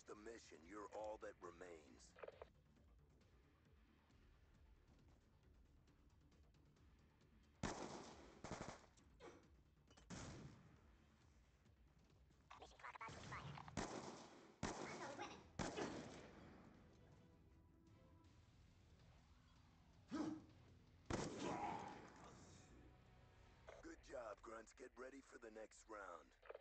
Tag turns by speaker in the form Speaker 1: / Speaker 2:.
Speaker 1: the mission, you're all that remains.
Speaker 2: Mission clock about to expire. I thought we winning.
Speaker 1: Good job, Grunts. Get ready for the next round.